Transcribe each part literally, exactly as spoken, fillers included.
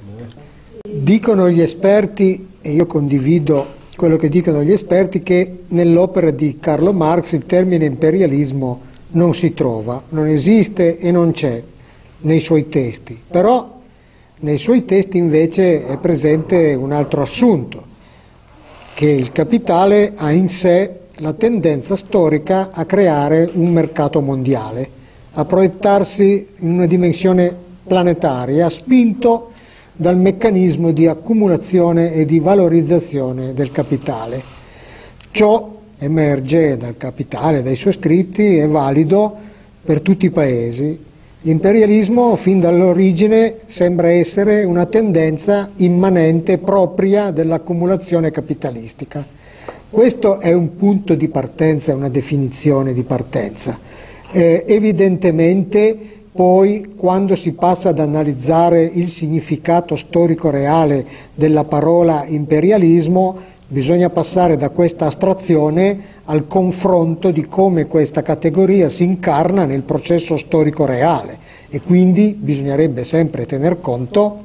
Dicono gli esperti, e io condivido quello che dicono gli esperti, che nell'opera di Carlo Marx il termine imperialismo non si trova, non esiste e non c'è nei suoi testi, però nei suoi testi invece è presente un altro assunto, che il capitale ha in sé la tendenza storica a creare un mercato mondiale, a proiettarsi in una dimensione planetaria, spinto dal meccanismo di accumulazione e di valorizzazione del capitale. Ciò emerge dal Capitale, dai suoi scritti, è valido per tutti i paesi. L'imperialismo fin dall'origine sembra essere una tendenza immanente propria dell'accumulazione capitalistica. Questo è un punto di partenza, una definizione di partenza. Eh, evidentemente poi, quando si passa ad analizzare il significato storico reale della parola imperialismo, bisogna passare da questa astrazione al confronto di come questa categoria si incarna nel processo storico reale, e quindi bisognerebbe sempre tener conto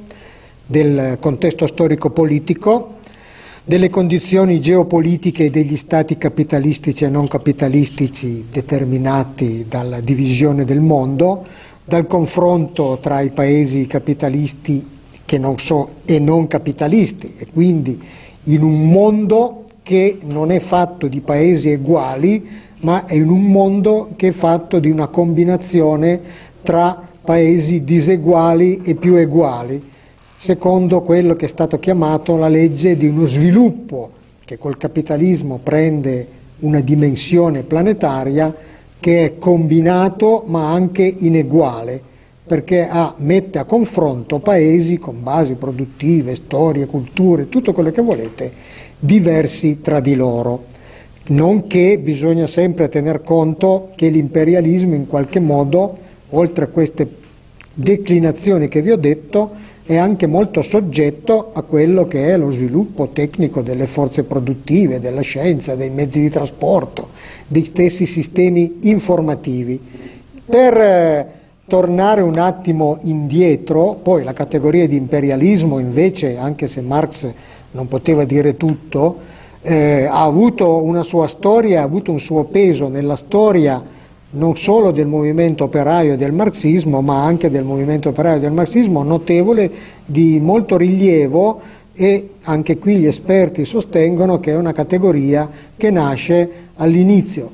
del contesto storico-politico, delle condizioni geopolitiche degli stati capitalistici e non capitalistici determinati dalla divisione del mondo, dal confronto tra i paesi capitalisti che non so, e non capitalisti, e quindi in un mondo che non è fatto di paesi uguali, ma è in un mondo che è fatto di una combinazione tra paesi diseguali e più eguali, secondo quello che è stato chiamato la legge di uno sviluppo che col capitalismo prende una dimensione planetaria, che è combinato ma anche ineguale, perché ha, mette a confronto paesi con basi produttive, storie, culture, tutto quello che volete, diversi tra di loro. Nonché bisogna sempre tener conto che l'imperialismo in qualche modo, oltre a queste declinazioni che vi ho detto, è anche molto soggetto a quello che è lo sviluppo tecnico delle forze produttive, della scienza, dei mezzi di trasporto, dei stessi sistemi informativi. Per eh, tornare un attimo indietro, poi la categoria di imperialismo invece, anche se Marx non poteva dire tutto, eh, ha avuto una sua storia, ha avuto un suo peso nella storia non solo del movimento operaio e del marxismo, ma anche del movimento operaio e del marxismo, notevole, di molto rilievo, e anche qui gli esperti sostengono che è una categoria che nasce all'inizio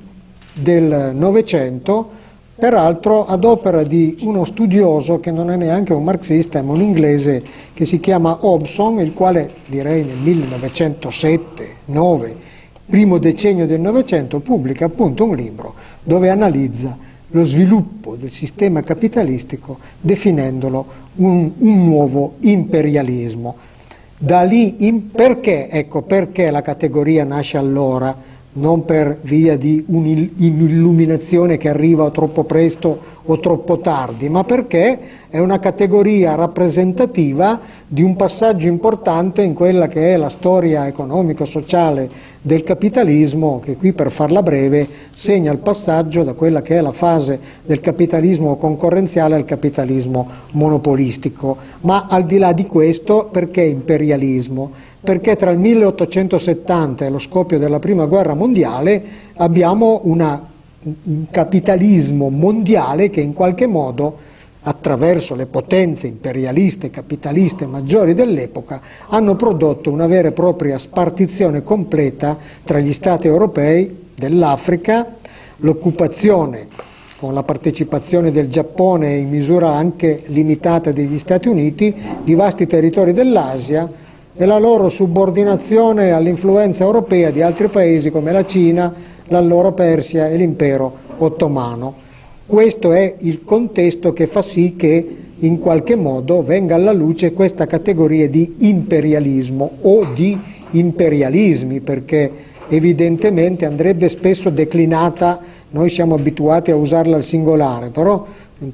del Novecento, peraltro ad opera di uno studioso che non è neanche un marxista, ma un inglese che si chiama Hobson, il quale direi nel millenovecentosette nove, primo decennio del Novecento, pubblica appunto un libro dove analizza lo sviluppo del sistema capitalistico definendolo un, un nuovo imperialismo. Da lì in perché, ecco, perché la categoria nasce allora? Non per via di un'illuminazione che arriva troppo presto o troppo tardi, ma perché è una categoria rappresentativa di un passaggio importante in quella che è la storia economico-sociale del capitalismo, che qui, per farla breve, segna il passaggio da quella che è la fase del capitalismo concorrenziale al capitalismo monopolistico. Ma al di là di questo, perché imperialismo? Perché tra il milleottocentosettanta e lo scoppio della Prima Guerra Mondiale abbiamo una, un capitalismo mondiale che in qualche modo, attraverso le potenze imperialiste e capitaliste maggiori dell'epoca, hanno prodotto una vera e propria spartizione completa tra gli Stati europei, dell'Africa, l'occupazione con la partecipazione del Giappone e in misura anche limitata degli Stati Uniti di vasti territori dell'Asia, e la loro subordinazione all'influenza europea di altri paesi come la Cina, l'allora Persia e l'impero ottomano. Questo è il contesto che fa sì che in qualche modo venga alla luce questa categoria di imperialismo o di imperialismi, perché evidentemente andrebbe spesso declinata, noi siamo abituati a usarla al singolare, però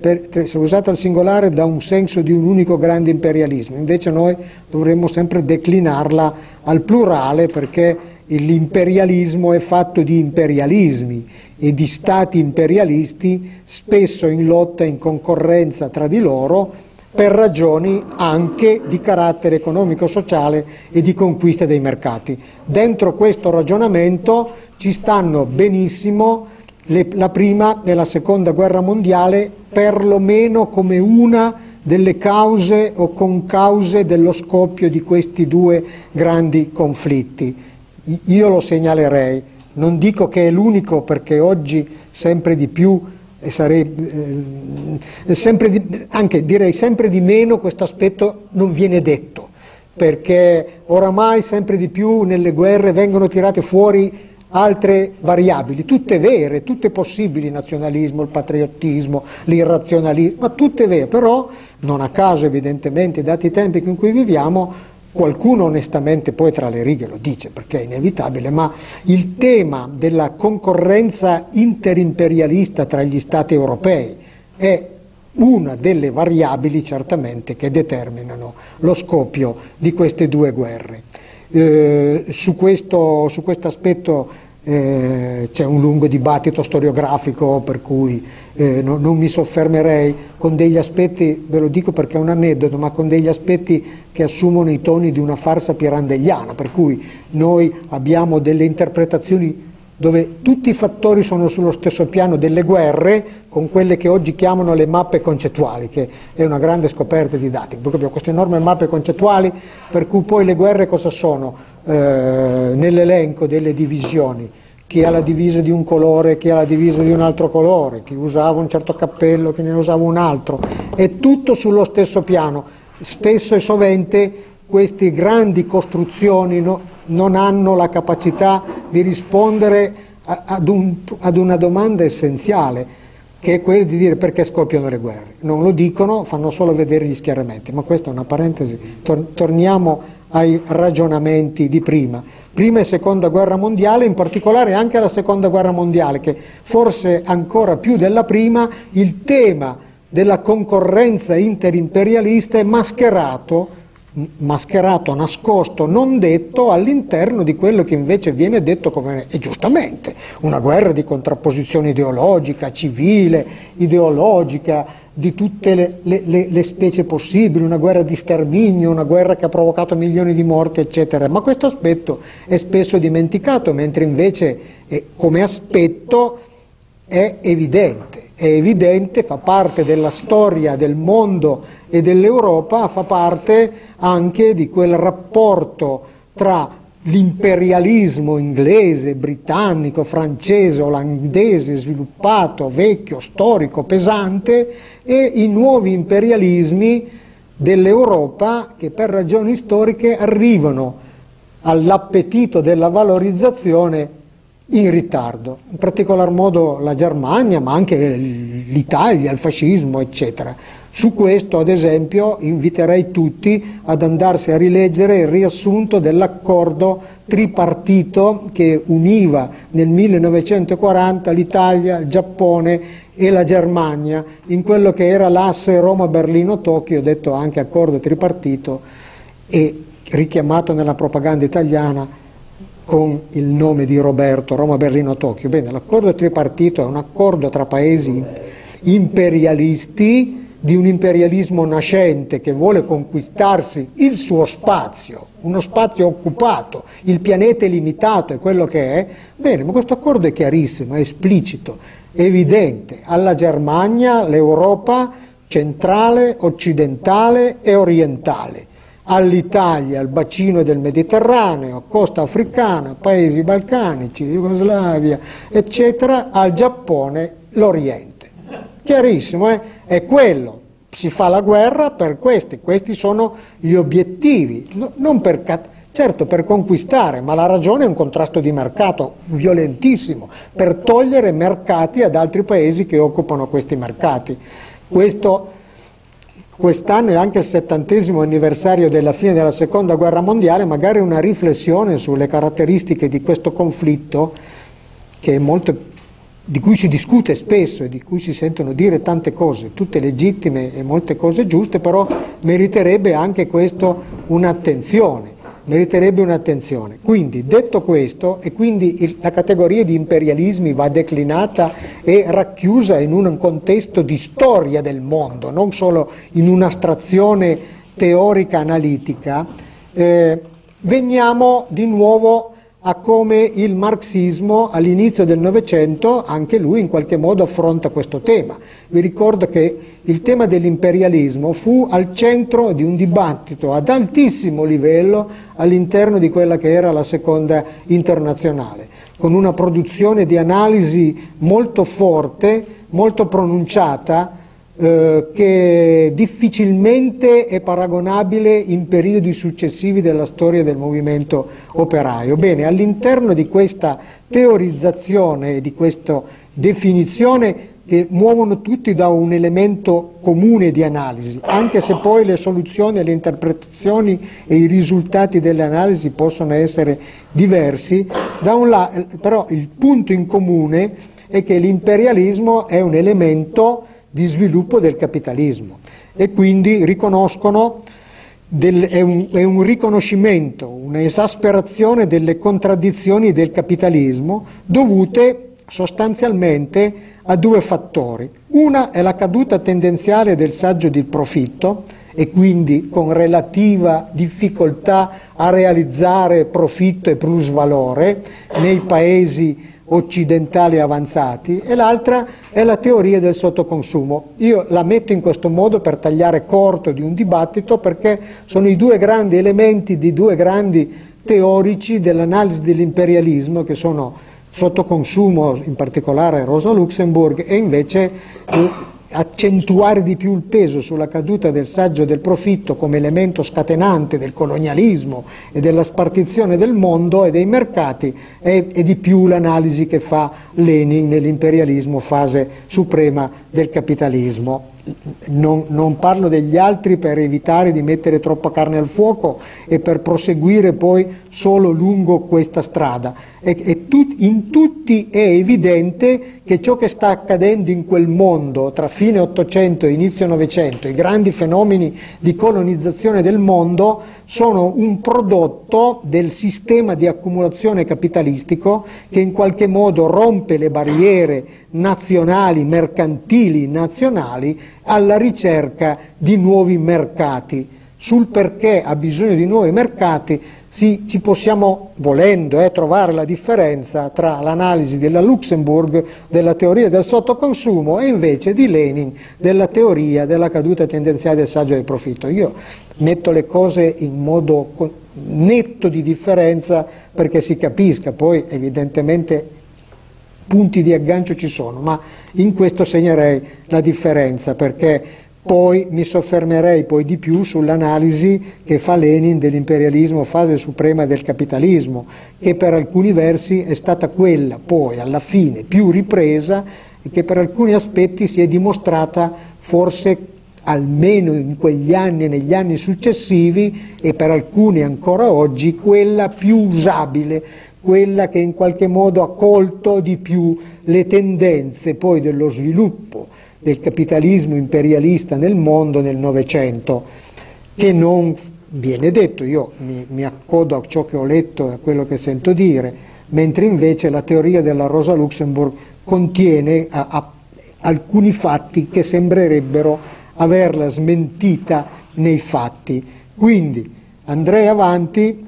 se usata al singolare dà un senso di un unico grande imperialismo, invece noi dovremmo sempre declinarla al plurale, perché l'imperialismo è fatto di imperialismi e di stati imperialisti, spesso in lotta, in concorrenza tra di loro, per ragioni anche di carattere economico-sociale e di conquista dei mercati. Dentro questo ragionamento ci stanno benissimo le, la prima e la seconda guerra mondiale, perlomeno come una delle cause o concause dello scoppio di questi due grandi conflitti. Io lo segnalerei, non dico che è l'unico, perché oggi sempre di più e sarebbe, eh, sempre di, anche direi sempre di meno, questo aspetto non viene detto, perché oramai sempre di più nelle guerre vengono tirate fuori altre variabili, tutte vere, tutte possibili, il nazionalismo, il patriottismo, l'irrazionalismo, ma tutte vere, però non a caso evidentemente, dati i tempi in cui viviamo, qualcuno onestamente poi tra le righe lo dice, perché è inevitabile, ma il tema della concorrenza interimperialista tra gli Stati europei è una delle variabili certamente che determinano lo scoppio di queste due guerre. Eh, su questo, su questo aspetto eh, c'è un lungo dibattito storiografico, per cui eh, no, non mi soffermerei, con degli aspetti, ve lo dico perché è un aneddoto, ma con degli aspetti che assumono i toni di una farsa pirandelliana, per cui noi abbiamo delle interpretazioni dove tutti i fattori sono sullo stesso piano delle guerre, con quelle che oggi chiamano le mappe concettuali, che è una grande scoperta didattica, perché abbiamo queste enormi mappe concettuali, per cui poi le guerre cosa sono? Eh, nell'elenco delle divisioni, chi ha la divisa di un colore, chi ha la divisa di un altro colore, chi usava un certo cappello, chi ne usava un altro, è tutto sullo stesso piano. Spesso e sovente queste grandi costruzioni no, non hanno la capacità di rispondere a, ad, un, ad una domanda essenziale, che è quella di dire perché scoppiano le guerre. Non lo dicono, fanno solo vedere gli schieramenti, ma questa è una parentesi. Tor- torniamo ai ragionamenti di prima. Prima e seconda guerra mondiale, in particolare anche la seconda guerra mondiale, che forse ancora più della prima, il tema della concorrenza interimperialista è mascherato mascherato, nascosto, non detto all'interno di quello che invece viene detto come, e giustamente, una guerra di contrapposizione ideologica, civile, ideologica, di tutte le, le, le, le specie possibili, una guerra di sterminio, una guerra che ha provocato milioni di morti, eccetera. Ma questo aspetto è spesso dimenticato, mentre invece eh, come aspetto è evidente. È evidente, fa parte della storia del mondo e dell'Europa, fa parte anche di quel rapporto tra l'imperialismo inglese, britannico, francese, olandese, sviluppato, vecchio, storico, pesante, e i nuovi imperialismi dell'Europa che per ragioni storiche arrivano all'appetito della valorizzazione in ritardo, in particolar modo la Germania, ma anche l'Italia, il fascismo, eccetera. Su questo, ad esempio, inviterei tutti ad andarsi a rileggere il riassunto dell'accordo tripartito che univa nel millenovecentoquaranta l'Italia, il Giappone e la Germania in quello che era l'asse Roma-Berlino-Tokyo, detto anche accordo tripartito e richiamato nella propaganda italiana con il nome di Roberto, Roma-Berlino-Tokyo. Bene, l'accordo tripartito è un accordo tra paesi imperialisti, di un imperialismo nascente che vuole conquistarsi il suo spazio, uno spazio occupato, il pianeta è limitato, è quello che è. Bene, ma questo accordo è chiarissimo, è esplicito, è evidente. Alla Germania l'Europa centrale, occidentale e orientale, all'Italia il bacino del Mediterraneo, costa africana, paesi balcanici, Jugoslavia, eccetera, al Giappone l'Oriente. Chiarissimo, eh? È quello, si fa la guerra per questi, questi sono gli obiettivi, no, non per, certo per conquistare, ma la ragione è un contrasto di mercato violentissimo, per togliere mercati ad altri paesi che occupano questi mercati. Questo Quest'anno è anche il settantesimo anniversario della fine della seconda guerra mondiale, magari una riflessione sulle caratteristiche di questo conflitto, che è molto, di cui si discute spesso e di cui si sentono dire tante cose, tutte legittime e molte cose giuste, però meriterebbe anche questo un'attenzione. meriterebbe un'attenzione. Quindi, detto questo, e quindi il, la categoria di imperialismi va declinata e racchiusa in un contesto di storia del mondo, non solo in un'astrazione teorica analitica, eh, veniamo di nuovo a come il marxismo all'inizio del Novecento, anche lui in qualche modo affronta questo tema. Vi ricordo che il tema dell'imperialismo fu al centro di un dibattito ad altissimo livello all'interno di quella che era la seconda internazionale, con una produzione di analisi molto forte, molto pronunciata, Eh, che difficilmente è paragonabile in periodi successivi della storia del movimento operaio. Bene, all'interno di questa teorizzazione e di questa definizione, che muovono tutti da un elemento comune di analisi, anche se poi le soluzioni, le interpretazioni e i risultati delle analisi possono essere diversi, da un lato, però il punto in comune è che l'imperialismo è un elemento di sviluppo del capitalismo e quindi riconoscono del, è, un, è un riconoscimento, un'esasperazione delle contraddizioni del capitalismo dovute sostanzialmente a due fattori. Una è la caduta tendenziale del saggio di profitto e quindi con relativa difficoltà a realizzare profitto e plusvalore nei paesi occidentali avanzati, e l'altra è la teoria del sottoconsumo. Io la metto in questo modo per tagliare corto di un dibattito, perché sono i due grandi elementi di due grandi teorici dell'analisi dell'imperialismo, che sono sottoconsumo, in particolare Rosa Luxemburg, e invece eh, accentuare di più il peso sulla caduta del saggio del profitto come elemento scatenante del colonialismo e della spartizione del mondo e dei mercati, e, e di più l'analisi che fa Lenin nell'imperialismo, fase suprema del capitalismo. Non, non parlo degli altri per evitare di mettere troppa carne al fuoco e per proseguire poi solo lungo questa strada. E, e tut, in tutti è evidente che ciò che sta accadendo in quel mondo tra fine Ottocento e inizio Novecento, i grandi fenomeni di colonizzazione del mondo, sono un prodotto del sistema di accumulazione capitalistico che in qualche modo rompe le barriere nazionali, mercantili nazionali, alla ricerca di nuovi mercati. Sul perché ha bisogno di nuovi mercati sì, ci possiamo, volendo, eh, trovare la differenza tra l'analisi della Luxemburg della teoria del sottoconsumo e invece di Lenin della teoria della caduta tendenziale del saggio del profitto. Io metto le cose in modo netto di differenza perché si capisca, poi evidentemente punti di aggancio ci sono, ma in questo segnerei la differenza, perché poi mi soffermerei poi di più sull'analisi che fa Lenin dell'imperialismo, fase suprema del capitalismo, che per alcuni versi è stata quella poi alla fine più ripresa e che per alcuni aspetti si è dimostrata forse, almeno in quegli anni e negli anni successivi, e per alcuni ancora oggi, quella più usabile, quella che in qualche modo ha colto di più le tendenze poi dello sviluppo del capitalismo imperialista nel mondo nel Novecento, che non viene detto, io mi, mi accodo a ciò che ho letto e a quello che sento dire, mentre invece la teoria della Rosa Luxemburg contiene a, a, alcuni fatti che sembrerebbero averla smentita nei fatti. Quindi andrei avanti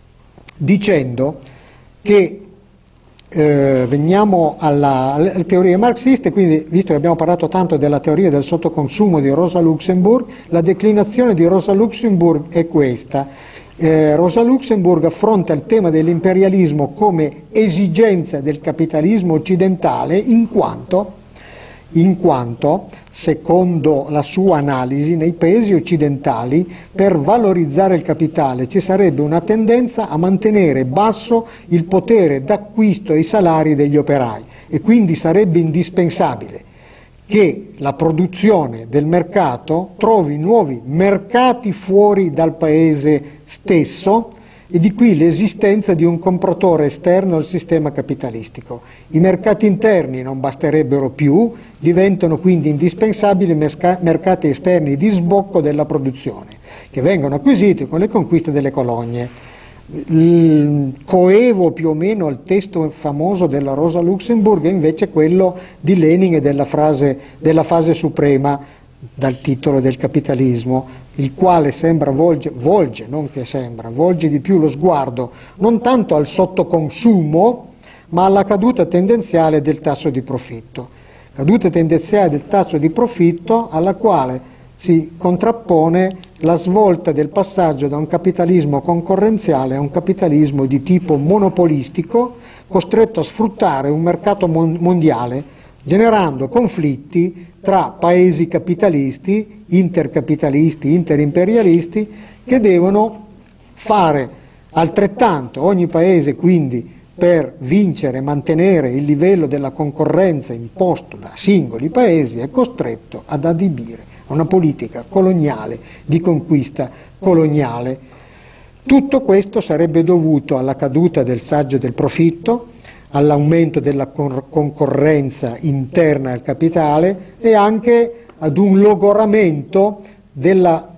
dicendo che eh, veniamo alla, alle teorie marxiste, quindi visto che abbiamo parlato tanto della teoria del sottoconsumo di Rosa Luxemburg, la declinazione di Rosa Luxemburg è questa. Eh, Rosa Luxemburg affronta il tema dell'imperialismo come esigenza del capitalismo occidentale in quanto, in quanto, secondo la sua analisi, nei paesi occidentali per valorizzare il capitale ci sarebbe una tendenza a mantenere basso il potere d'acquisto e i salari degli operai, e quindi sarebbe indispensabile che la produzione del mercato trovi nuovi mercati fuori dal paese stesso, e di qui l'esistenza di un compratore esterno al sistema capitalistico. I mercati interni non basterebbero più, diventano quindi indispensabili mercati esterni di sbocco della produzione, che vengono acquisiti con le conquiste delle colonie. il coevo più o meno al testo famoso della Rosa Luxemburg è invece quello di Lenin e della, frase, della fase suprema dal titolo del capitalismo, il quale sembra volge, volge, non che sembra, volge di più lo sguardo non tanto al sottoconsumo ma alla caduta tendenziale del tasso di profitto, caduta tendenziale del tasso di profitto alla quale si contrappone la svolta del passaggio da un capitalismo concorrenziale a un capitalismo di tipo monopolistico costretto a sfruttare un mercato mon- mondiale, generando conflitti tra paesi capitalisti, intercapitalisti, interimperialisti, che devono fare altrettanto, ogni paese quindi per vincere e mantenere il livello della concorrenza imposto da singoli paesi è costretto ad adibire a una politica coloniale, di conquista coloniale. Tutto questo sarebbe dovuto alla caduta del saggio del profitto, all'aumento della concorrenza interna al capitale e anche ad un logoramento della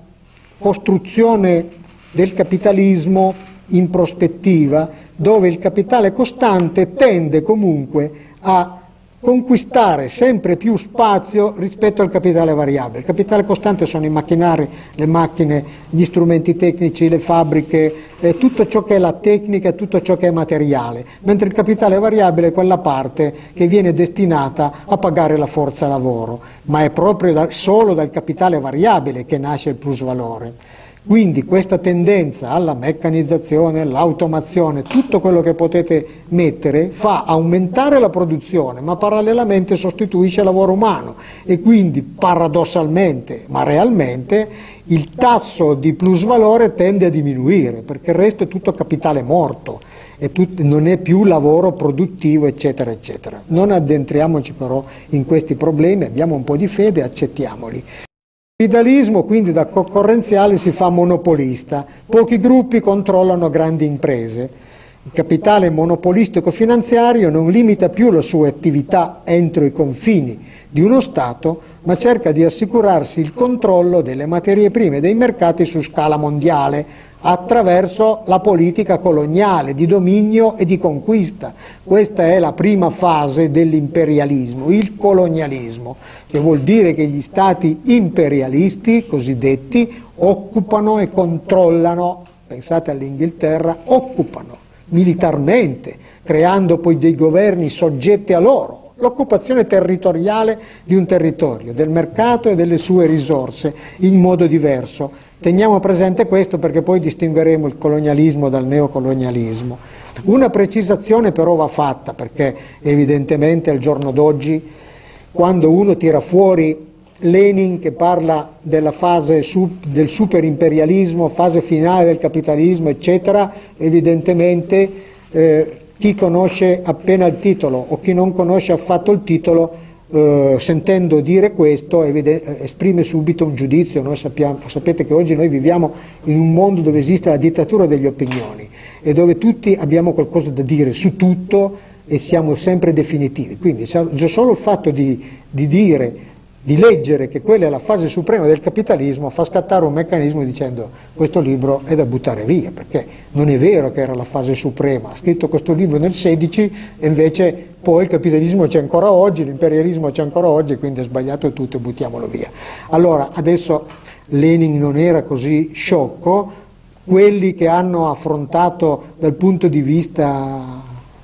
costruzione del capitalismo in prospettiva, dove il capitale costante tende comunque a conquistare sempre più spazio rispetto al capitale variabile. Il capitale costante sono i macchinari, le macchine, gli strumenti tecnici, le fabbriche, eh, tutto ciò che è la tecnica, tutto ciò che è materiale, mentre il capitale variabile è quella parte che viene destinata a pagare la forza lavoro, ma è proprio da, solo dal capitale variabile che nasce il plusvalore. Quindi questa tendenza alla meccanizzazione, all'automazione, tutto quello che potete mettere fa aumentare la produzione, ma parallelamente sostituisce il lavoro umano e quindi paradossalmente, ma realmente, il tasso di plusvalore tende a diminuire, perché il resto è tutto capitale morto, e tut- non è più lavoro produttivo, eccetera, eccetera. Non addentriamoci però in questi problemi, abbiamo un po' di fede, accettiamoli. Il capitalismo quindi da concorrenziale si fa monopolista, pochi gruppi controllano grandi imprese. Il capitale monopolistico finanziario non limita più la sua attività entro i confini di uno Stato, ma cerca di assicurarsi il controllo delle materie prime e dei mercati su scala mondiale attraverso la politica coloniale di dominio e di conquista. Questa è la prima fase dell'imperialismo, il colonialismo, che vuol dire che gli stati imperialisti cosiddetti occupano e controllano, pensate all'Inghilterra, occupano militarmente, creando poi dei governi soggetti a loro, l'occupazione territoriale di un territorio, del mercato e delle sue risorse in modo diverso. Teniamo presente questo perché poi distingueremo il colonialismo dal neocolonialismo. Una precisazione però va fatta, perché evidentemente al giorno d'oggi, quando uno tira fuori Lenin che parla della fase del superimperialismo, fase finale del capitalismo, eccetera, evidentemente eh, chi conosce appena il titolo o chi non conosce affatto il titolo, eh, sentendo dire questo, esprime subito un giudizio. Noi sappiamo, sapete che oggi noi viviamo in un mondo dove esiste la dittatura delle opinioni e dove tutti abbiamo qualcosa da dire su tutto e siamo sempre definitivi. Quindi già solo il fatto di, di dire di leggere che quella è la fase suprema del capitalismo fa scattare un meccanismo dicendo questo libro è da buttare via, perché non è vero che era la fase suprema, ha scritto questo libro nel sedici e invece poi il capitalismo c'è ancora oggi, l'imperialismo c'è ancora oggi, quindi è sbagliato tutto e buttiamolo via. Allora adesso Lenin non era così sciocco, quelli che hanno affrontato dal punto di vista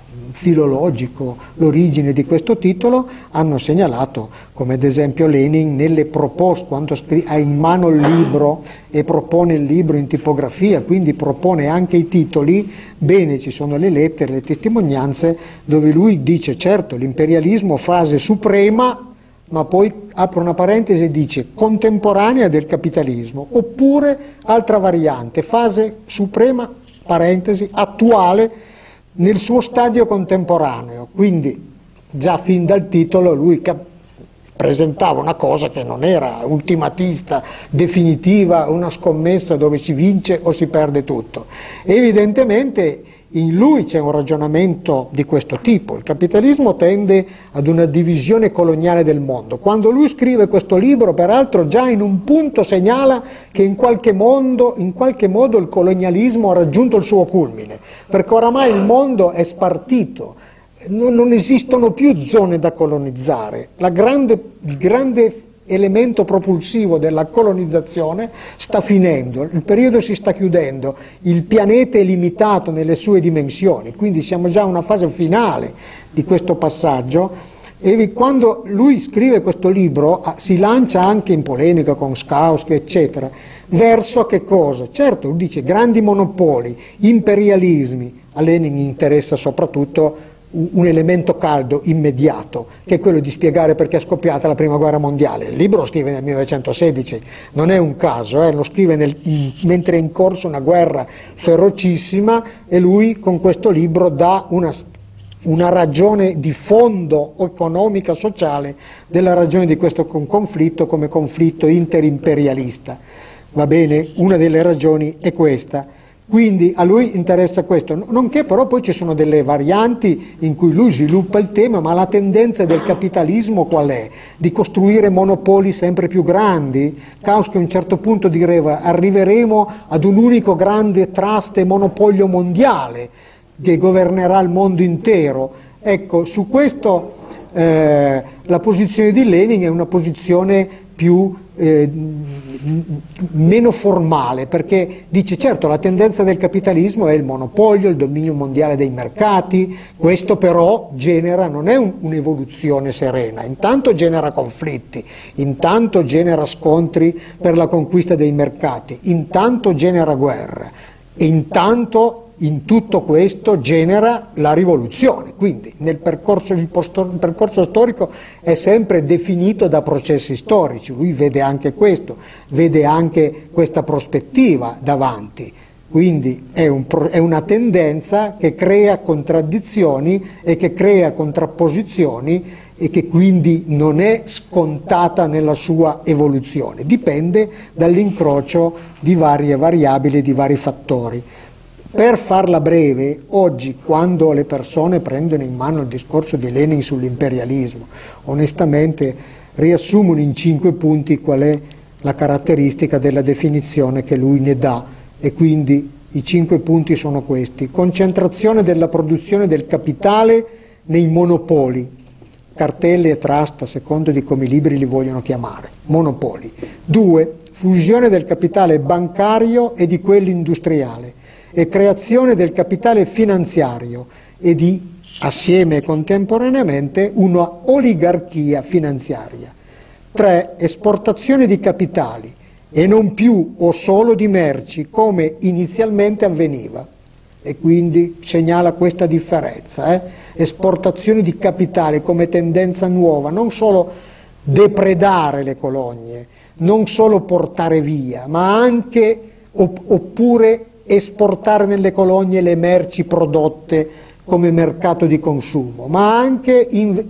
filologico l'origine di questo titolo hanno segnalato, come ad esempio Lenin nelle proposte, quando ha in mano il libro e propone il libro in tipografia, quindi propone anche i titoli, bene, ci sono le lettere, le testimonianze dove lui dice certo l'imperialismo fase suprema, ma poi apre una parentesi e dice contemporanea del capitalismo, oppure altra variante, fase suprema, parentesi, attuale nel suo stadio contemporaneo. Quindi già fin dal titolo lui presentava una cosa che non era ultimatista, definitiva, una scommessa dove si vince o si perde tutto. Evidentemente in lui c'è un ragionamento di questo tipo. Il capitalismo tende ad una divisione coloniale del mondo. Quando lui scrive questo libro, peraltro, già in un punto segnala che in qualche modo, in qualche modo il colonialismo ha raggiunto il suo culmine, perché oramai il mondo è spartito, non, non esistono più zone da colonizzare. La grande, il grande elemento propulsivo della colonizzazione sta finendo, il periodo si sta chiudendo, il pianeta è limitato nelle sue dimensioni, quindi siamo già a una fase finale di questo passaggio, e quando lui scrive questo libro si lancia anche in polemica con Kautsky eccetera, verso che cosa? Certo, lui dice grandi monopoli, imperialismi, a Lenin interessa soprattutto un elemento caldo, immediato, che è quello di spiegare perché è scoppiata la prima guerra mondiale. Il libro lo scrive nel millenovecentosedici, non è un caso, eh, lo scrive nel, mentre è in corso una guerra ferocissima, e lui con questo libro dà una, una ragione di fondo economica, sociale, della ragione di questo conflitto come conflitto interimperialista. Va bene? Una delle ragioni è questa. Quindi a lui interessa questo, nonché però poi ci sono delle varianti in cui lui sviluppa il tema, ma la tendenza del capitalismo qual è? Di costruire monopoli sempre più grandi. Kautsky a un certo punto diceva arriveremo ad un unico grande trust e monopolio mondiale che governerà il mondo intero. Ecco, su questo eh, la posizione di Lenin è una posizione più Eh, meno formale, perché dice certo la tendenza del capitalismo è il monopolio, il dominio mondiale dei mercati, questo però genera, non è un, un'evoluzione serena, intanto genera conflitti, intanto genera scontri per la conquista dei mercati, intanto genera guerra e intanto in tutto questo genera la rivoluzione. Quindi nel percorso, il, posto, il percorso storico è sempre definito da processi storici, lui vede anche questo, vede anche questa prospettiva davanti, quindi è, un, è una tendenza che crea contraddizioni e che crea contrapposizioni e che quindi non è scontata nella sua evoluzione, dipende dall'incrocio di varie variabili, di vari fattori. Per farla breve, oggi quando le persone prendono in mano il discorso di Lenin sull'imperialismo, onestamente riassumono in cinque punti qual è la caratteristica della definizione che lui ne dà, e quindi i cinque punti sono questi: concentrazione della produzione del capitale nei monopoli, cartelli e trust a secondo di come i libri li vogliono chiamare, monopoli. Due, fusione del capitale bancario e di quello industriale, e creazione del capitale finanziario e di, assieme e contemporaneamente, una oligarchia finanziaria. Tre, esportazione di capitali e non più o solo di merci come inizialmente avveniva, e quindi segnala questa differenza, eh? Esportazione di capitali come tendenza nuova, non solo depredare le colonie, non solo portare via, ma anche opp- oppure esportare nelle colonie le merci prodotte come mercato di consumo, ma anche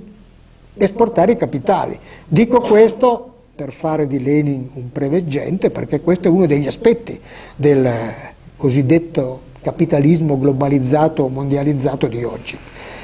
esportare i capitali. Dico questo per fare di Lenin un preveggente, perché questo è uno degli aspetti del cosiddetto capitalismo globalizzato, mondializzato di oggi.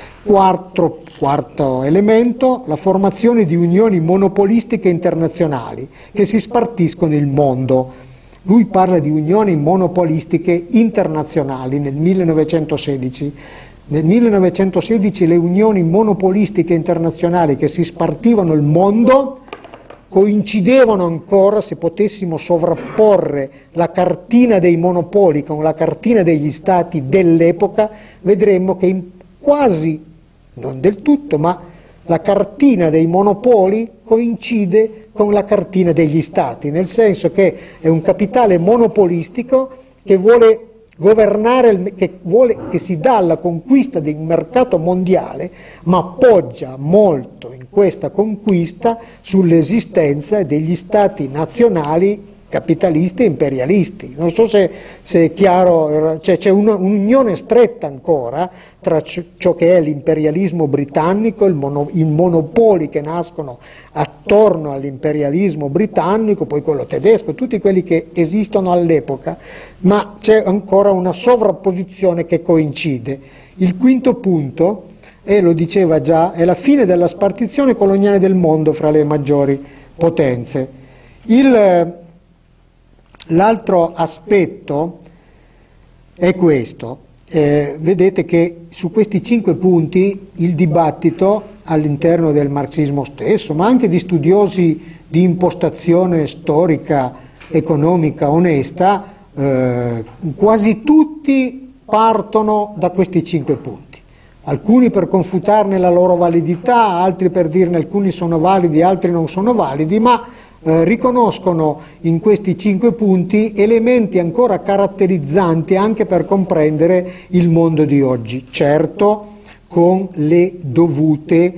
Quarto, quarto elemento, la formazione di unioni monopolistiche internazionali che si spartiscono il mondo. Lui parla di unioni monopolistiche internazionali nel millenovecentosedici. Nel millenovecentosedici le unioni monopolistiche internazionali che si spartivano il mondo coincidevano ancora, se potessimo sovrapporre la cartina dei monopoli con la cartina degli stati dell'epoca, vedremmo che in quasi, non del tutto, ma la cartina dei monopoli coincide con la cartina degli stati, nel senso che è un capitale monopolistico che vuole governare, che, vuole, che si dà alla conquista del mercato mondiale, ma poggia molto in questa conquista sull'esistenza degli stati nazionali capitalisti e imperialisti. Non so se, se è chiaro, c'è, c'è un'unione stretta ancora tra ciò che è l'imperialismo britannico, il mono, i monopoli che nascono attorno all'imperialismo britannico, poi quello tedesco, tutti quelli che esistono all'epoca, ma c'è ancora una sovrapposizione che coincide. Il quinto punto, e lo diceva già, è la fine della spartizione coloniale del mondo fra le maggiori potenze. L'altro aspetto è questo. Eh, vedete che su questi cinque punti il dibattito all'interno del marxismo stesso, ma anche di studiosi di impostazione storica, economica, onesta, eh, quasi tutti partono da questi cinque punti. Alcuni per confutarne la loro validità, altri per dirne alcuni sono validi, altri non sono validi, ma eh, riconoscono in questi cinque punti elementi ancora caratterizzanti anche per comprendere il mondo di oggi, certo con le dovute,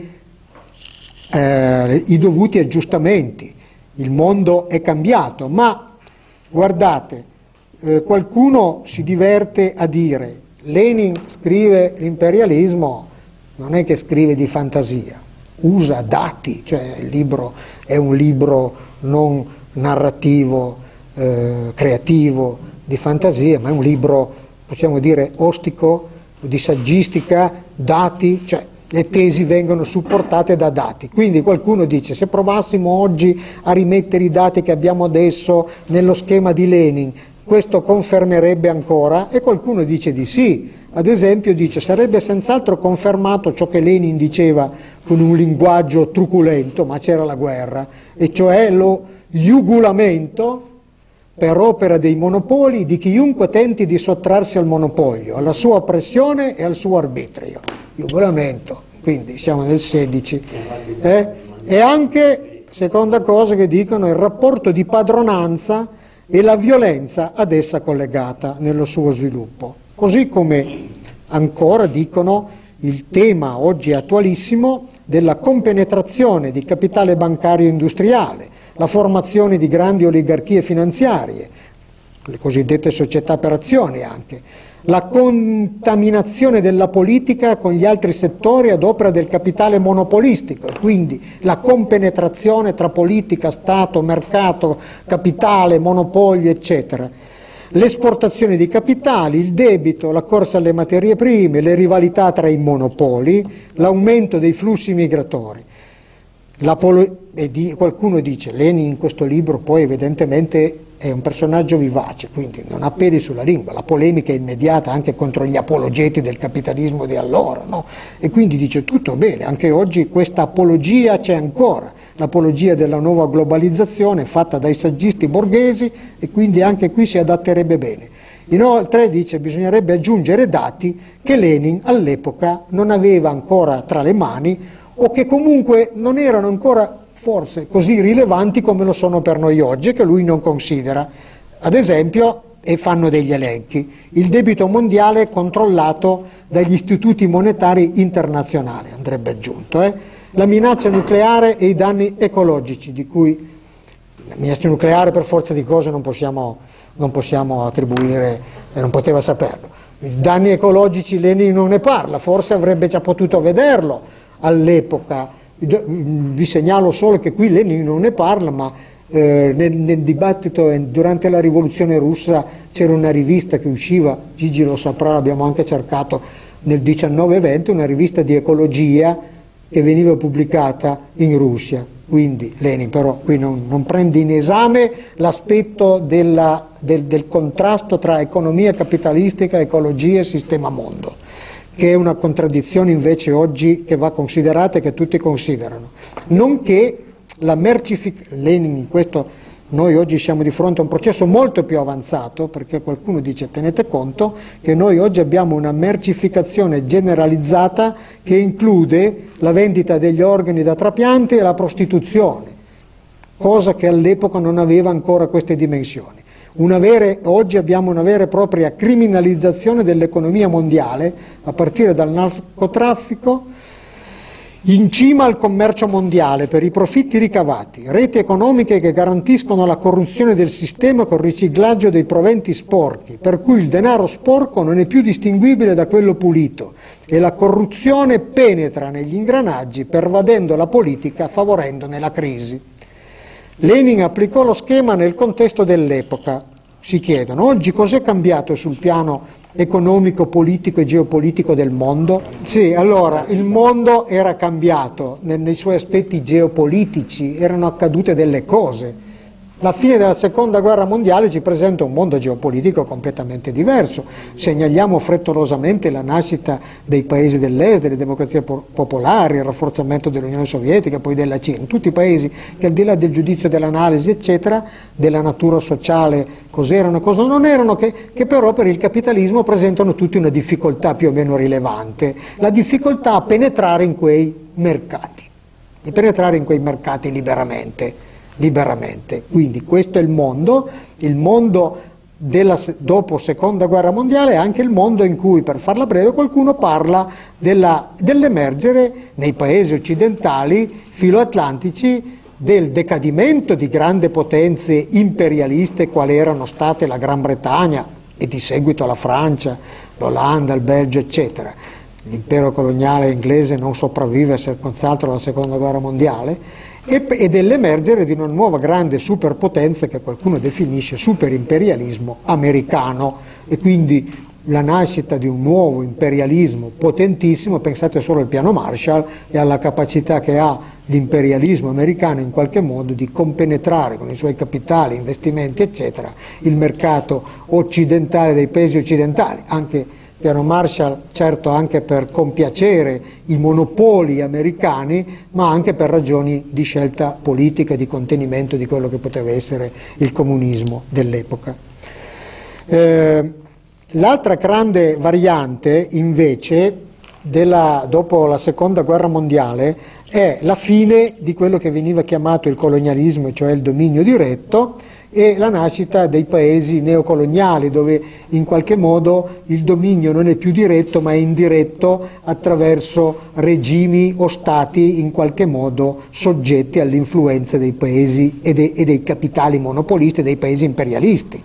eh, i dovuti aggiustamenti. Il mondo è cambiato, ma guardate, eh, qualcuno si diverte a dire Lenin scrive l'imperialismo, non è che scrive di fantasia, usa dati, cioè il libro è un libro non narrativo, eh, creativo, di fantasia, ma è un libro, possiamo dire, ostico, di saggistica, dati, cioè le tesi vengono supportate da dati. Quindi qualcuno dice, se provassimo oggi a rimettere i dati che abbiamo adesso nello schema di Lenin, questo confermerebbe ancora? E qualcuno dice di sì. Ad esempio dice, sarebbe senz'altro confermato ciò che Lenin diceva con un linguaggio truculento, ma c'era la guerra, e cioè lo iugulamento per opera dei monopoli di chiunque tenti di sottrarsi al monopolio, alla sua oppressione e al suo arbitrio. Iugulamento, quindi siamo nel sedici. Eh? E anche, seconda cosa che dicono, il rapporto di padronanza e la violenza ad essa collegata nello suo sviluppo. Così come ancora dicono il tema oggi attualissimo della compenetrazione di capitale bancario industriale, la formazione di grandi oligarchie finanziarie, le cosiddette società per azioni anche, la contaminazione della politica con gli altri settori ad opera del capitale monopolistico, quindi la compenetrazione tra politica, Stato, mercato, capitale, monopolio, eccetera. L'esportazione di capitali, il debito, la corsa alle materie prime, le rivalità tra i monopoli, l'aumento dei flussi migratori. La e di, qualcuno dice, Lenin in questo libro poi evidentemente è un personaggio vivace, quindi non ha peli sulla lingua, la polemica è immediata anche contro gli apologeti del capitalismo di allora, no? E quindi dice tutto bene, anche oggi questa apologia c'è ancora, l'apologia della nuova globalizzazione fatta dai saggisti borghesi, e quindi anche qui si adatterebbe bene. Inoltre dice bisognerebbe aggiungere dati che Lenin all'epoca non aveva ancora tra le mani, o che comunque non erano ancora forse così rilevanti come lo sono per noi oggi, che lui non considera. Ad esempio, e fanno degli elenchi, il debito mondiale controllato dagli istituti monetari internazionali, andrebbe aggiunto, eh? la minaccia nucleare e i danni ecologici, di cui la minaccia nucleare per forza di cose non possiamo, non possiamo attribuire, e non poteva saperlo. I danni ecologici Lenin non ne parla, forse avrebbe già potuto vederlo all'epoca. Vi segnalo solo che qui Lenin non ne parla, ma eh, nel, nel dibattito eh, durante la rivoluzione russa c'era una rivista che usciva, Gigi lo saprà, l'abbiamo anche cercato nel diciannove venti, una rivista di ecologia che veniva pubblicata in Russia. Quindi Lenin però qui non, non prende in esame l'aspetto del, del contrasto tra economia capitalistica, ecologia e sistema mondo, che è una contraddizione invece oggi che va considerata e che tutti considerano. Nonché la mercificazione, Lenin in questo, noi oggi siamo di fronte a un processo molto più avanzato, perché qualcuno dice tenete conto che noi oggi abbiamo una mercificazione generalizzata che include la vendita degli organi da trapianti e la prostituzione, cosa che all'epoca non aveva ancora queste dimensioni. Una vera, oggi abbiamo una vera e propria criminalizzazione dell'economia mondiale, a partire dal narcotraffico, In cima al commercio mondiale per i profitti ricavati, reti economiche che garantiscono la corruzione del sistema col riciclaggio dei proventi sporchi, per cui il denaro sporco non è più distinguibile da quello pulito e la corruzione penetra negli ingranaggi pervadendo la politica, favorendone la crisi. Lenin applicò lo schema nel contesto dell'epoca. Si chiedono, oggi cos'è cambiato sul piano economico, politico e geopolitico del mondo? Sì, allora, il mondo era cambiato nei, nei suoi aspetti geopolitici, erano accadute delle cose. La fine della seconda guerra mondiale ci presenta un mondo geopolitico completamente diverso. Segnaliamo frettolosamente la nascita dei paesi dell'est, delle democrazie po popolari, il rafforzamento dell'Unione Sovietica, poi della Cina, tutti i paesi che al di là del giudizio dell'analisi, eccetera, della natura sociale, cos'erano e cosa non erano, che, che però per il capitalismo presentano tutti una difficoltà più o meno rilevante, la difficoltà a penetrare in quei mercati, di penetrare in quei mercati liberamente. liberamente. Quindi questo è il mondo, il mondo della dopo seconda guerra mondiale è anche il mondo in cui, per farla breve, qualcuno parla dell'emergere nei paesi occidentali filoatlantici del decadimento di grandi potenze imperialiste quali erano state la Gran Bretagna e di seguito la Francia, l'Olanda, il Belgio, eccetera. L'impero coloniale inglese non sopravvive senz'altro alla seconda guerra mondiale, e dell'emergere di una nuova grande superpotenza che qualcuno definisce superimperialismo americano, e quindi la nascita di un nuovo imperialismo potentissimo. Pensate solo al piano Marshall e alla capacità che ha l'imperialismo americano in qualche modo di compenetrare con i suoi capitali, investimenti eccetera il mercato occidentale dei paesi occidentali, anche piano Marshall certo anche per compiacere i monopoli americani, ma anche per ragioni di scelta politica, di contenimento di quello che poteva essere il comunismo dell'epoca. Eh, l'altra grande variante invece della, dopo la seconda guerra mondiale è la fine di quello che veniva chiamato il colonialismo, cioè il dominio diretto, e la nascita dei paesi neocoloniali, dove in qualche modo il dominio non è più diretto ma è indiretto attraverso regimi o stati in qualche modo soggetti all'influenza dei paesi e dei, e dei capitali monopolisti, dei paesi imperialisti.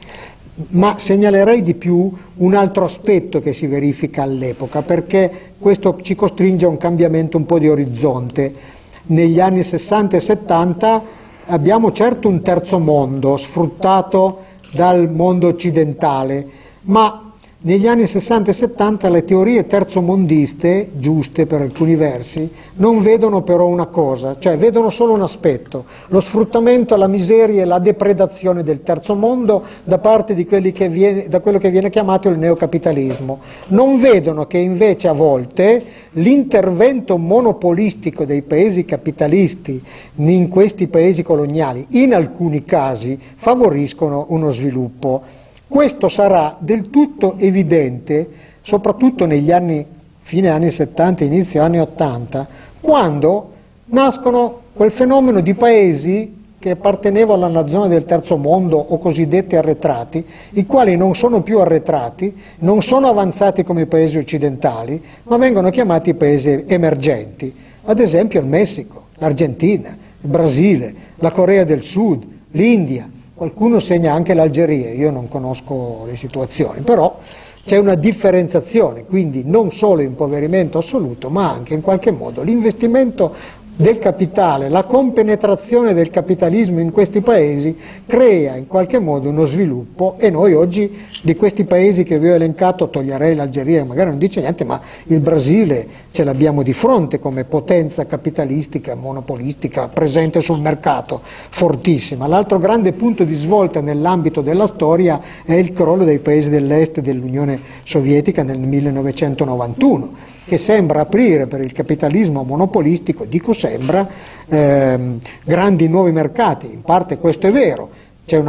Ma segnalerei di più un altro aspetto che si verifica all'epoca, perché questo ci costringe a un cambiamento un po' di orizzonte. Negli anni sessanta e settanta abbiamo certo un terzo mondo sfruttato dal mondo occidentale, ma negli anni sessanta e settanta le teorie terzomondiste, giuste per alcuni versi, non vedono però una cosa, cioè vedono solo un aspetto: lo sfruttamento, la miseria e la depredazione del terzo mondo da parte di quelli che viene, da quello che viene chiamato il neocapitalismo. Non vedono che invece a volte l'intervento monopolistico dei paesi capitalisti in questi paesi coloniali, in alcuni casi, favoriscono uno sviluppo. Questo sarà del tutto evidente, soprattutto negli anni, fine anni settanta, inizio anni ottanta, quando nascono quel fenomeno di paesi che appartenevano alla zona del terzo mondo o cosiddetti arretrati, i quali non sono più arretrati, non sono avanzati come i paesi occidentali, ma vengono chiamati paesi emergenti. Ad esempio il Messico, l'Argentina, il Brasile, la Corea del Sud, l'India. Qualcuno segna anche l'Algeria, io non conosco le situazioni, però c'è una differenziazione, quindi non solo impoverimento assoluto, ma anche in qualche modo l'investimento del capitale, la compenetrazione del capitalismo in questi paesi crea in qualche modo uno sviluppo, e noi oggi di questi paesi che vi ho elencato toglierei l'Algeria, magari non dice niente, ma il Brasile ce l'abbiamo di fronte come potenza capitalistica, monopolistica, presente sul mercato, fortissima. L'altro grande punto di svolta nell'ambito della storia è il crollo dei paesi dell'est dell'Unione Sovietica nel millenovecentonovantuno, che sembra aprire per il capitalismo monopolistico, dico sembra, ehm, grandi nuovi mercati. In parte questo è vero, c'è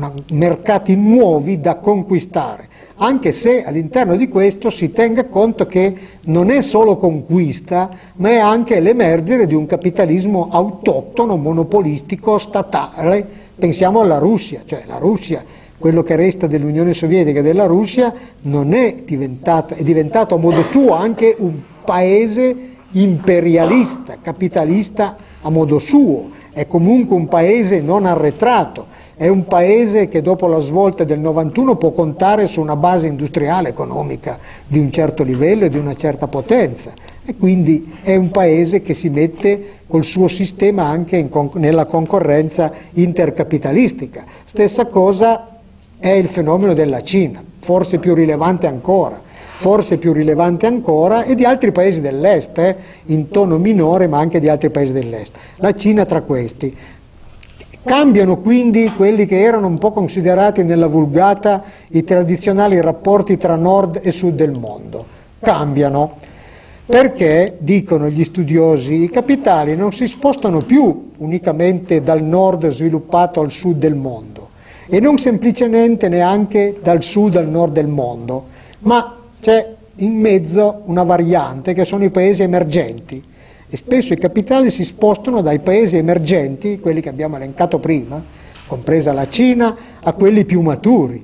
mercati nuovi da conquistare, anche se all'interno di questo si tenga conto che non è solo conquista, ma è anche l'emergere di un capitalismo autoctono, monopolistico, statale. Pensiamo alla Russia, cioè la Russia, quello che resta dell'Unione Sovietica e della Russia, non è diventato, è diventato a modo suo anche un paese imperialista, capitalista a modo suo, è comunque un paese non arretrato, è un paese che dopo la svolta del novantuno può contare su una base industriale economica di un certo livello e di una certa potenza, e quindi è un paese che si mette col suo sistema anche in con- nella concorrenza intercapitalistica. Stessa cosa è il fenomeno della Cina, forse più rilevante ancora, forse più rilevante ancora, e di altri paesi dell'est, eh, in tono minore, ma anche di altri paesi dell'est. La Cina tra questi. Cambiano quindi quelli che erano un po' considerati nella vulgata i tradizionali rapporti tra nord e sud del mondo. Cambiano perché, dicono gli studiosi, i capitali non si spostano più unicamente dal nord sviluppato al sud del mondo e non semplicemente neanche dal sud al nord del mondo, ma c'è in mezzo una variante che sono i paesi emergenti. E spesso i capitali si spostano dai paesi emergenti, quelli che abbiamo elencato prima, compresa la Cina, a quelli più maturi,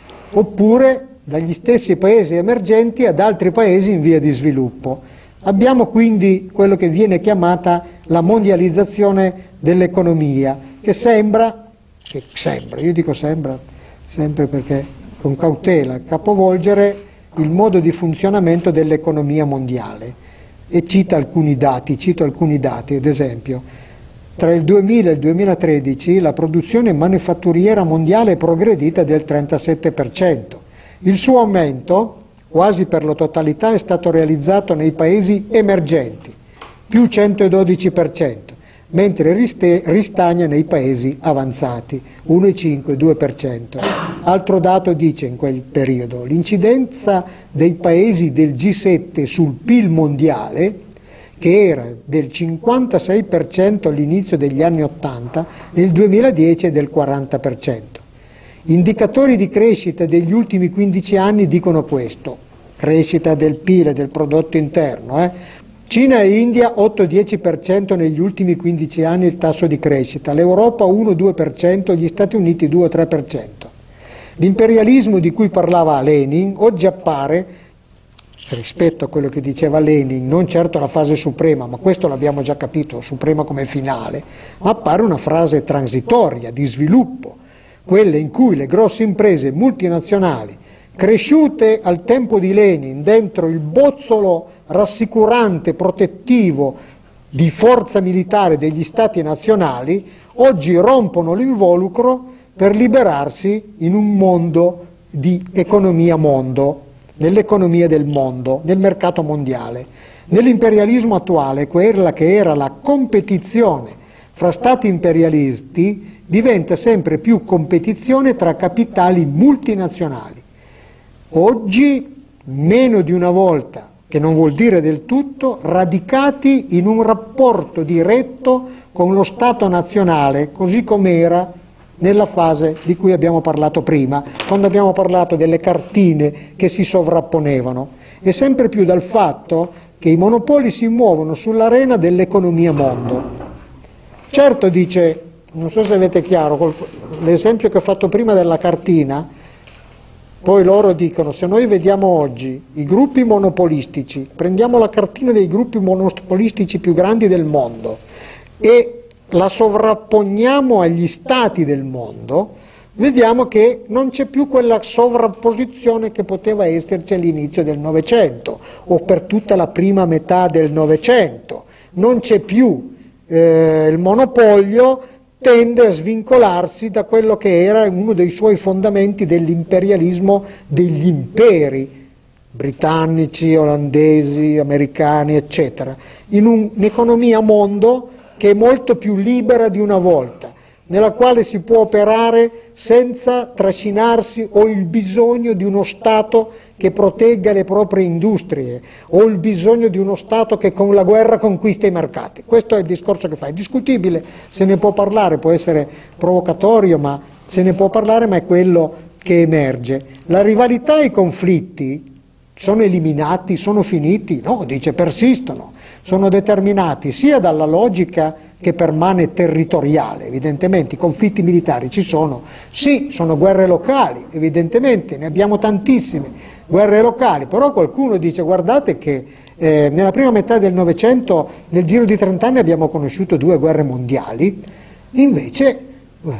oppure dagli stessi paesi emergenti ad altri paesi in via di sviluppo. Abbiamo quindi quello che viene chiamata la mondializzazione dell'economia, che sembra, che sembra, io dico sembra, sempre perché con cautela, capovolgere il modo di funzionamento dell'economia mondiale. E cita alcuni dati, cito alcuni dati, ad esempio, tra il duemila e il duemilatredici la produzione manifatturiera mondiale è progredita del trentasette per cento. Il suo aumento, quasi per la totalità, è stato realizzato nei paesi emergenti, più centododici per cento, mentre riste, ristagna nei paesi avanzati, uno virgola cinque due per cento. Altro dato dice in quel periodo, l'incidenza dei paesi del G sette sul P I L mondiale, che era del cinquantasei per cento all'inizio degli anni ottanta, nel duemiladieci è del quaranta per cento. Indicatori di crescita degli ultimi quindici anni dicono questo, crescita del P I L e del prodotto interno, eh? Cina e India otto dieci per cento negli ultimi quindici anni il tasso di crescita, l'Europa uno due per cento, gli Stati Uniti due tre per cento. L'imperialismo di cui parlava Lenin oggi appare, rispetto a quello che diceva Lenin, non certo la fase suprema, ma questo l'abbiamo già capito, suprema come finale, ma appare una frase transitoria, di sviluppo, quelle in cui le grosse imprese multinazionali, cresciute al tempo di Lenin dentro il bozzolo rassicurante, protettivo di forza militare degli stati nazionali, oggi rompono l'involucro per liberarsi in un mondo di economia mondo, nell'economia del mondo, nel mercato mondiale. Nell'imperialismo attuale, quella che era la competizione fra stati imperialisti diventa sempre più competizione tra capitali multinazionali. Oggi, meno di una volta, che non vuol dire del tutto, radicati in un rapporto diretto con lo Stato nazionale, così come era nella fase di cui abbiamo parlato prima, quando abbiamo parlato delle cartine che si sovrapponevano, e sempre più dal fatto che i monopoli si muovono sull'arena dell'economia mondo. Certo, dice, non so se avete chiaro, l'esempio che ho fatto prima della cartina, poi loro dicono, se noi vediamo oggi i gruppi monopolistici, prendiamo la cartina dei gruppi monopolistici più grandi del mondo e la sovrapponiamo agli stati del mondo, vediamo che non c'è più quella sovrapposizione che poteva esserci all'inizio del Novecento o per tutta la prima metà del Novecento. Non c'è più eh, il monopolio, tende a svincolarsi da quello che era uno dei suoi fondamenti dell'imperialismo degli imperi britannici, olandesi, americani, eccetera, in un'economia mondo che è molto più libera di una volta, nella quale si può operare senza trascinarsi o il bisogno di uno Stato che protegga le proprie industrie o il bisogno di uno Stato che con la guerra conquista i mercati. Questo è il discorso che fa, è discutibile, se ne può parlare, può essere provocatorio, ma se ne può parlare, ma è quello che emerge. La rivalità e i conflitti sono eliminati, sono finiti? No, dice, persistono. sono determinati sia dalla logica che permane territoriale, evidentemente i conflitti militari ci sono, sì, sono guerre locali, evidentemente ne abbiamo tantissime, guerre locali, però qualcuno dice guardate che eh, nella prima metà del Novecento, nel giro di trent'anni abbiamo conosciuto due guerre mondiali, invece eh,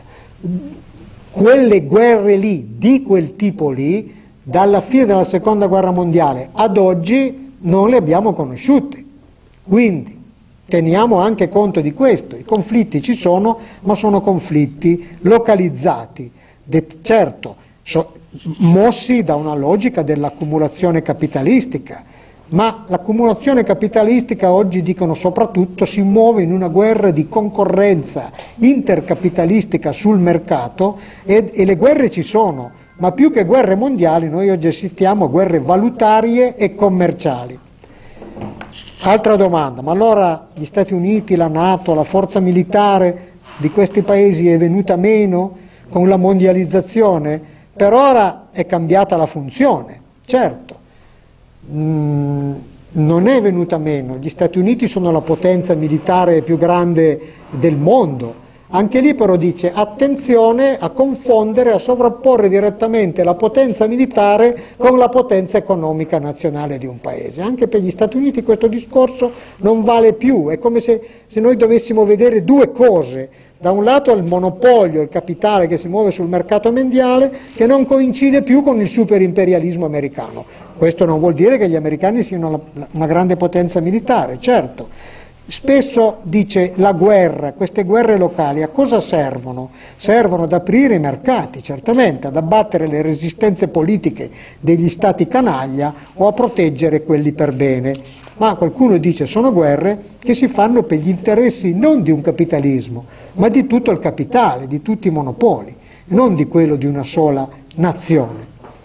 quelle guerre lì, di quel tipo lì, dalla fine della seconda guerra mondiale ad oggi non le abbiamo conosciute. Quindi teniamo anche conto di questo, i conflitti ci sono, ma sono conflitti localizzati, De certo, so mossi da una logica dell'accumulazione capitalistica, ma l'accumulazione capitalistica oggi, dicono soprattutto, si muove in una guerra di concorrenza intercapitalistica sul mercato e, e le guerre ci sono, ma più che guerre mondiali noi oggi assistiamo a guerre valutarie e commerciali. Altra domanda, ma allora gli Stati Uniti, la NATO, la forza militare di questi paesi è venuta meno con la mondializzazione? Per ora è cambiata la funzione, certo, mm, non è venuta meno, gli Stati Uniti sono la potenza militare più grande del mondo. Anche lì però dice attenzione a confondere, a sovrapporre direttamente la potenza militare con la potenza economica nazionale di un paese. Anche per gli Stati Uniti questo discorso non vale più, è come se, se noi dovessimo vedere due cose. Da un lato il monopolio, il capitale che si muove sul mercato mondiale, che non coincide più con il superimperialismo americano. Questo non vuol dire che gli americani siano una grande potenza militare, certo. Spesso dice la guerra, queste guerre locali a cosa servono? Servono ad aprire i mercati, certamente, ad abbattere le resistenze politiche degli stati canaglia o a proteggere quelli per bene. Ma qualcuno dice sono guerre che si fanno per gli interessi non di un capitalismo, ma di tutto il capitale, di tutti i monopoli, non di quello di una sola nazione.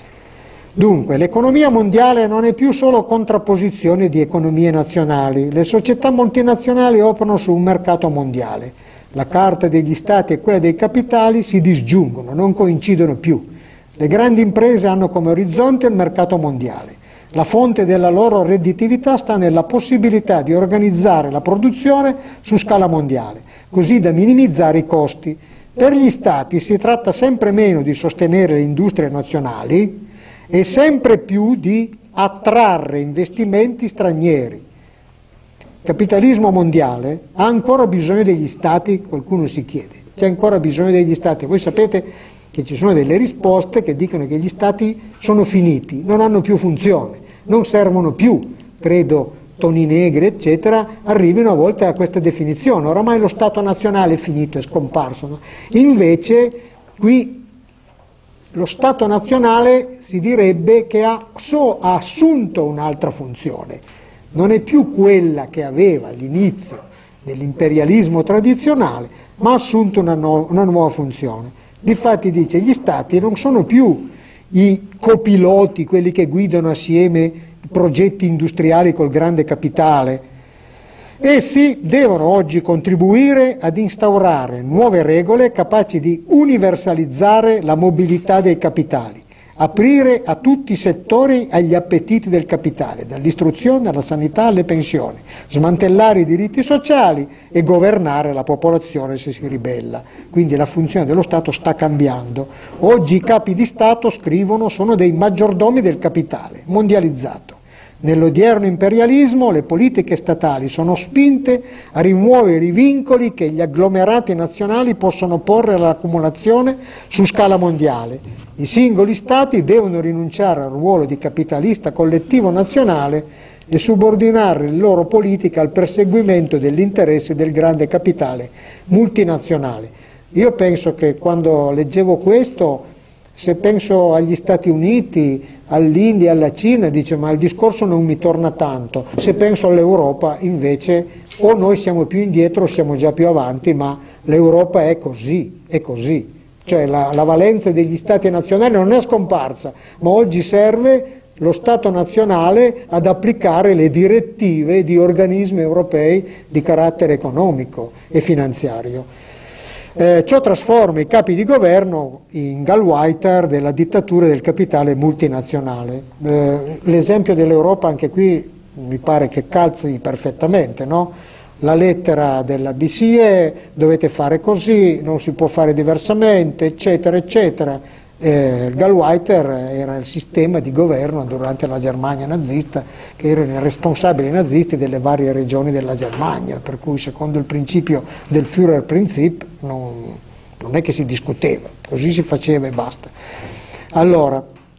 Dunque, l'economia mondiale non è più solo contrapposizione di economie nazionali, le società multinazionali operano su un mercato mondiale, la carta degli stati e quella dei capitali si disgiungono, non coincidono più, le grandi imprese hanno come orizzonte il mercato mondiale, la fonte della loro redditività sta nella possibilità di organizzare la produzione su scala mondiale, così da minimizzare i costi. Per gli stati si tratta sempre meno di sostenere le industrie nazionali, e sempre più di attrarre investimenti stranieri. Il capitalismo mondiale ha ancora bisogno degli stati? Qualcuno si chiede, c'è ancora bisogno degli stati? Voi sapete che ci sono delle risposte che dicono che gli stati sono finiti, non hanno più funzione, non servono più, credo Toni Negri eccetera, arrivino a volte a questa definizione, oramai lo Stato nazionale è finito, è scomparso. No? Invece qui lo Stato nazionale si direbbe che ha, so, ha assunto un'altra funzione, non è più quella che aveva all'inizio dell'imperialismo tradizionale, ma ha assunto una, no, una nuova funzione. Difatti dice, gli Stati non sono più i copiloti, quelli che guidano assieme i progetti industriali col grande capitale. Essi devono oggi contribuire ad instaurare nuove regole capaci di universalizzare la mobilità dei capitali, aprire a tutti i settori agli appetiti del capitale, dall'istruzione alla sanità alle pensioni, smantellare i diritti sociali e governare la popolazione se si ribella. Quindi la funzione dello Stato sta cambiando. Oggi i capi di Stato, scrivono, sono dei maggiordomi del capitale, mondializzato. Nell'odierno imperialismo le politiche statali sono spinte a rimuovere i vincoli che gli agglomerati nazionali possono porre all'accumulazione su scala mondiale. I singoli stati devono rinunciare al ruolo di capitalista collettivo nazionale e subordinare le loro politiche al perseguimento degli interessi del grande capitale multinazionale. Io penso che quando leggevo questo, se penso agli Stati Uniti, all'India, alla Cina, dice ma il discorso non mi torna tanto. Se penso all'Europa invece o noi siamo più indietro o siamo già più avanti, ma l'Europa è così, è così. Cioè la, la valenza degli Stati nazionali non è scomparsa, ma oggi serve lo Stato nazionale ad applicare le direttive di organismi europei di carattere economico e finanziario. Eh, ciò trasforma i capi di governo in Gauleiter della dittatura del capitale multinazionale. Eh, l'esempio dell'Europa anche qui mi pare che calzi perfettamente, no? La lettera della B C E, dovete fare così, non si può fare diversamente, eccetera, eccetera. Eh, il Gauleiter era il sistema di governo durante la Germania nazista, che erano i responsabili nazisti delle varie regioni della Germania, per cui secondo il principio del Führerprinzip non, non è che si discuteva, così si faceva e basta. Allora,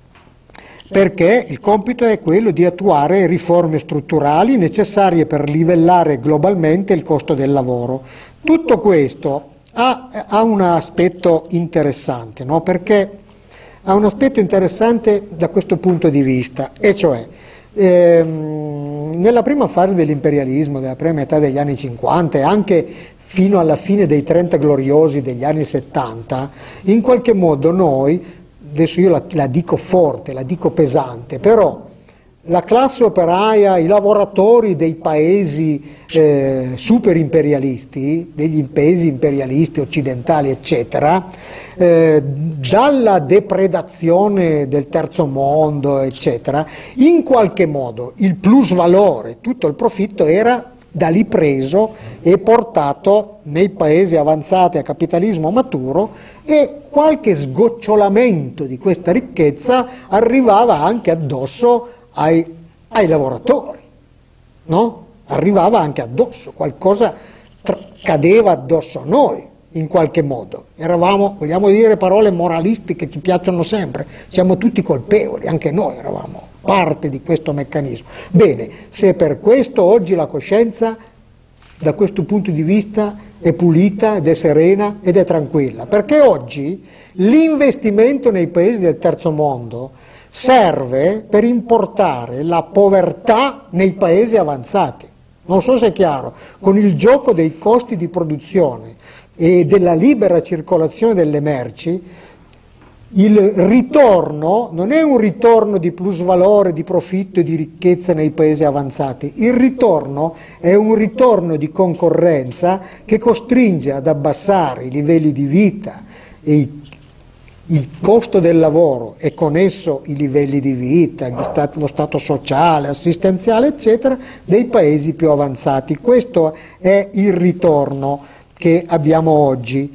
perché il compito è quello di attuare riforme strutturali necessarie per livellare globalmente il costo del lavoro. Tutto questo ha, ha un aspetto interessante, no? Perché ha un aspetto interessante da questo punto di vista, e cioè ehm, nella prima fase dell'imperialismo, della prima metà degli anni cinquanta e anche fino alla fine dei trenta gloriosi degli anni settanta, in qualche modo noi, adesso io la, la dico forte, la dico pesante, però la classe operaia, i lavoratori dei paesi eh, super imperialisti, degli paesi imperialisti occidentali, eccetera, eh, dalla depredazione del terzo mondo, eccetera, in qualche modo il plus valore, tutto il profitto era da lì preso e portato nei paesi avanzati a capitalismo maturo, e qualche sgocciolamento di questa ricchezza arrivava anche addosso Ai, ai lavoratori, no? Arrivava anche addosso, qualcosa cadeva addosso a noi in qualche modo. Eravamo, vogliamo dire parole moralistiche che ci piacciono sempre, siamo tutti colpevoli, anche noi eravamo parte di questo meccanismo. Bene, se per questo oggi la coscienza da questo punto di vista è pulita ed è serena ed è tranquilla, perché oggi l'investimento nei paesi del terzo mondo serve per importare la povertà nei paesi avanzati. Non so se è chiaro, con il gioco dei costi di produzione e della libera circolazione delle merci, il ritorno non è un ritorno di plusvalore, di profitto e di ricchezza nei paesi avanzati, il ritorno è un ritorno di concorrenza che costringe ad abbassare i livelli di vita e i il costo del lavoro e con esso i livelli di vita, lo stato sociale, assistenziale, eccetera, dei paesi più avanzati. Questo è il ritorno che abbiamo oggi,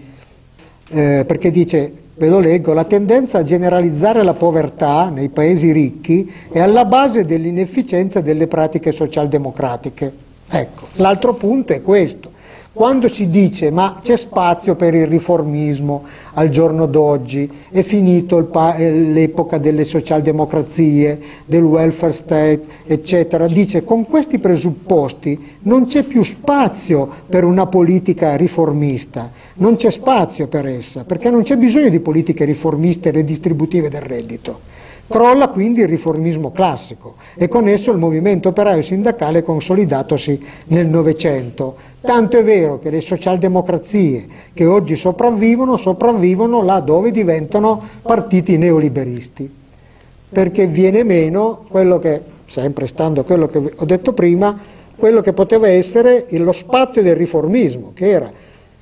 eh, perché dice, ve lo leggo, la tendenza a generalizzare la povertà nei paesi ricchi è alla base dell'inefficienza delle pratiche socialdemocratiche. Ecco, l'altro punto è questo. Quando si dice ma c'è spazio per il riformismo al giorno d'oggi, è finito l'epoca delle socialdemocrazie, del welfare state, eccetera, dice con questi presupposti non c'è più spazio per una politica riformista, non c'è spazio per essa, perché non c'è bisogno di politiche riformiste e redistributive del reddito. Crolla quindi il riformismo classico e con esso il movimento operaio sindacale consolidatosi nel Novecento. Tanto è vero che le socialdemocrazie che oggi sopravvivono, sopravvivono là dove diventano partiti neoliberisti, perché viene meno quello che, sempre stando a quello che ho detto prima, quello che poteva essere lo spazio del riformismo, che era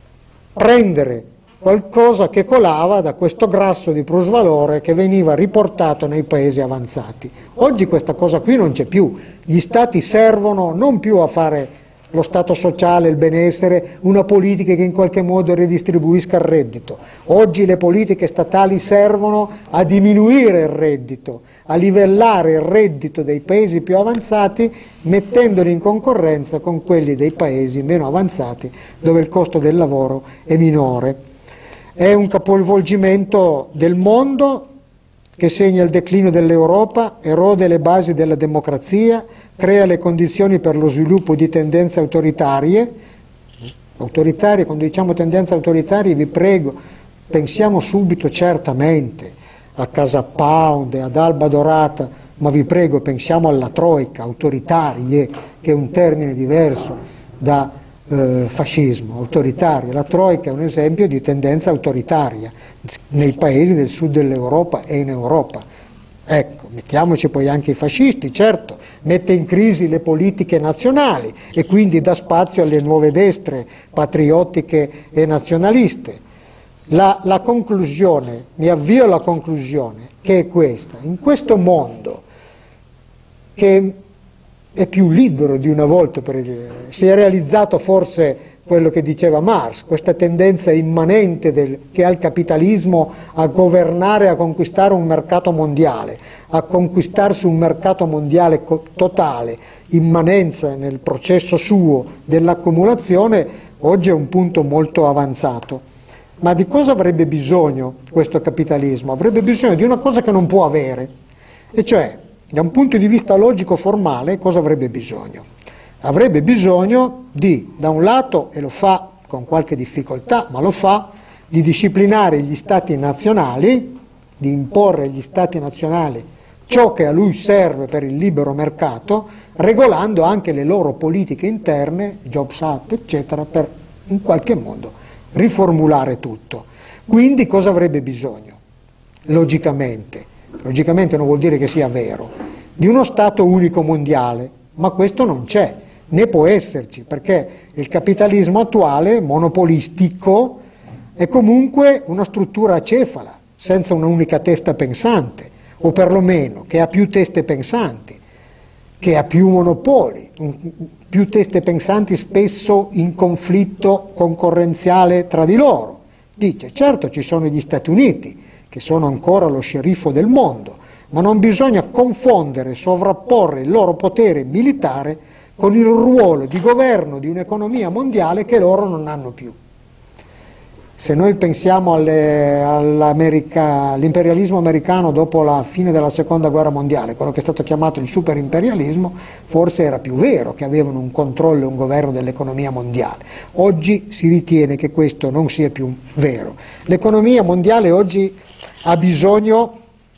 prendere qualcosa che colava da questo grasso di plusvalore che veniva riportato nei paesi avanzati. Oggi questa cosa qui non c'è più, gli stati servono non più a fare lo stato sociale, il benessere, una politica che in qualche modo redistribuisca il reddito. Oggi le politiche statali servono a diminuire il reddito, a livellare il reddito dei paesi più avanzati, mettendoli in concorrenza con quelli dei paesi meno avanzati, dove il costo del lavoro è minore. È un capovolgimento del mondo che segna il declino dell'Europa, erode le basi della democrazia, crea le condizioni per lo sviluppo di tendenze autoritarie. Autoritarie, quando diciamo tendenze autoritarie, vi prego, pensiamo subito certamente a Casa Pound, ad Alba Dorata, ma vi prego pensiamo alla Troika, autoritarie, che è un termine diverso da Eh, fascismo, autoritaria. La Troika è un esempio di tendenza autoritaria nei paesi del sud dell'Europa e in Europa. Ecco, mettiamoci poi anche i fascisti, certo, mette in crisi le politiche nazionali e quindi dà spazio alle nuove destre patriottiche e nazionaliste. La, la conclusione, mi avvio alla conclusione, che è questa: in questo mondo che è più libero di una volta, per il, si è realizzato forse quello che diceva Marx, questa tendenza immanente del, che ha il capitalismo a governare, a conquistare un mercato mondiale, a conquistarsi un mercato mondiale totale, immanenza nel processo suo dell'accumulazione, oggi è un punto molto avanzato. Ma di cosa avrebbe bisogno questo capitalismo? Avrebbe bisogno di una cosa che non può avere, e cioè, da un punto di vista logico-formale, cosa avrebbe bisogno? Avrebbe bisogno di, da un lato, e lo fa con qualche difficoltà, ma lo fa, di disciplinare gli stati nazionali, di imporre agli stati nazionali ciò che a lui serve per il libero mercato, regolando anche le loro politiche interne, Jobs Act, eccetera, per in qualche modo riformulare tutto. Quindi cosa avrebbe bisogno? Logicamente, logicamente non vuol dire che sia vero, di uno Stato unico mondiale, ma questo non c'è, né può esserci, perché il capitalismo attuale, monopolistico, è comunque una struttura acefala, senza un'unica testa pensante, o perlomeno che ha più teste pensanti, che ha più monopoli, più teste pensanti spesso in conflitto concorrenziale tra di loro. Dice, certo ci sono gli Stati Uniti, che sono ancora lo sceriffo del mondo, ma non bisogna confondere, sovrapporre il loro potere militare con il ruolo di governo di un'economia mondiale che loro non hanno più. Se noi pensiamo all'imperialismo americano dopo la fine della seconda guerra mondiale, quello che è stato chiamato il superimperialismo, forse era più vero che avevano un controllo e un governo dell'economia mondiale. Oggi si ritiene che questo non sia più vero. L'economia mondiale oggi ha bisogno,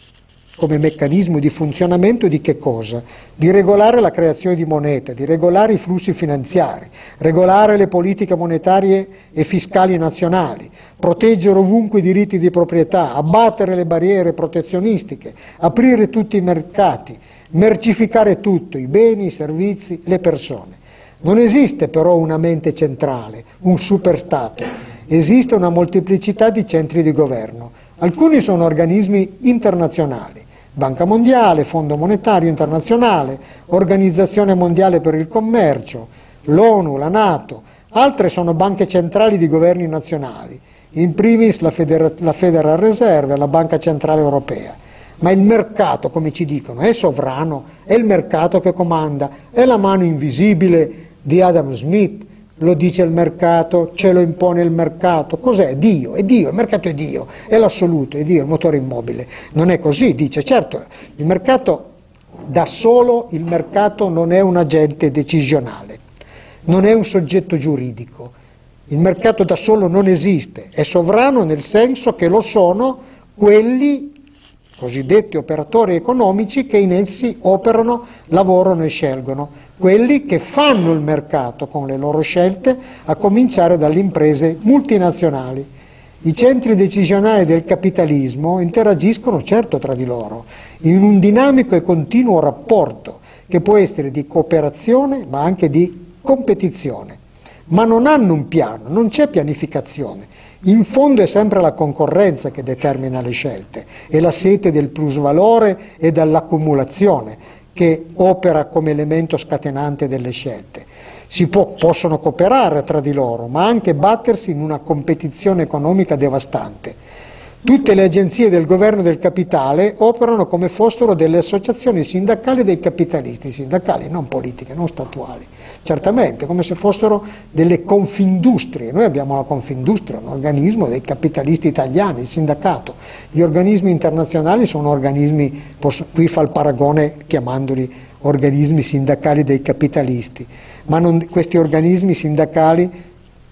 come meccanismo di funzionamento, di che cosa? Di regolare la creazione di moneta, di regolare i flussi finanziari, regolare le politiche monetarie e fiscali nazionali, proteggere ovunque i diritti di proprietà, abbattere le barriere protezionistiche, aprire tutti i mercati, mercificare tutto, i beni, i servizi, le persone. Non esiste però una mente centrale, un superstato, esiste una molteplicità di centri di governo. Alcuni sono organismi internazionali, Banca Mondiale, Fondo Monetario Internazionale, Organizzazione Mondiale per il Commercio, l'ONU, la NATO, altre sono banche centrali di governi nazionali, in primis la, Federa- la Federal Reserve, la Banca Centrale Europea. Ma il mercato, come ci dicono, è sovrano, è il mercato che comanda, è la mano invisibile di Adam Smith, lo dice il mercato, ce lo impone il mercato. Cos'è? Dio, è Dio, il mercato è Dio, è l'assoluto, è Dio, il motore immobile. Non è così, dice, certo, il mercato da solo, il mercato non è un agente decisionale, non è un soggetto giuridico, il mercato da solo non esiste, è sovrano nel senso che lo sono quelli cosiddetti operatori economici che in essi operano, lavorano e scelgono, quelli che fanno il mercato con le loro scelte, a cominciare dalle imprese multinazionali. I centri decisionali del capitalismo interagiscono certo tra di loro, in un dinamico e continuo rapporto che può essere di cooperazione ma anche di competizione, ma non hanno un piano, non c'è pianificazione. In fondo è sempre la concorrenza che determina le scelte, è la sete del plusvalore e dell'accumulazione che opera come elemento scatenante delle scelte. Si può, possono cooperare tra di loro, ma anche battersi in una competizione economica devastante. Tutte le agenzie del governo del capitale operano come fossero delle associazioni sindacali dei capitalisti, sindacali, non politiche, non statuali, certamente, come se fossero delle confindustrie. Noi abbiamo la Confindustria, un organismo dei capitalisti italiani, il sindacato. Gli organismi internazionali sono organismi, posso, qui fa il paragone chiamandoli organismi sindacali dei capitalisti, ma non, questi organismi sindacali,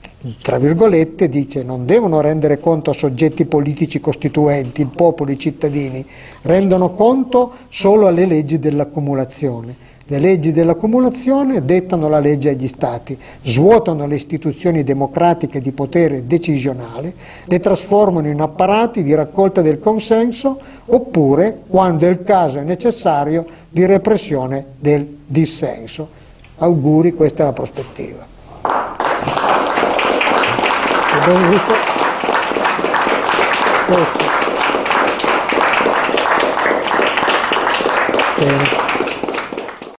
tra virgolette, dice, non devono rendere conto a soggetti politici costituenti, il popolo, i cittadini, rendono conto solo alle leggi dell'accumulazione. Le leggi dell'accumulazione dettano la legge agli Stati, svuotano le istituzioni democratiche di potere decisionale, le trasformano in apparati di raccolta del consenso oppure, quando è il caso e necessario, di repressione del dissenso. Auguri, questa è la prospettiva. Questo.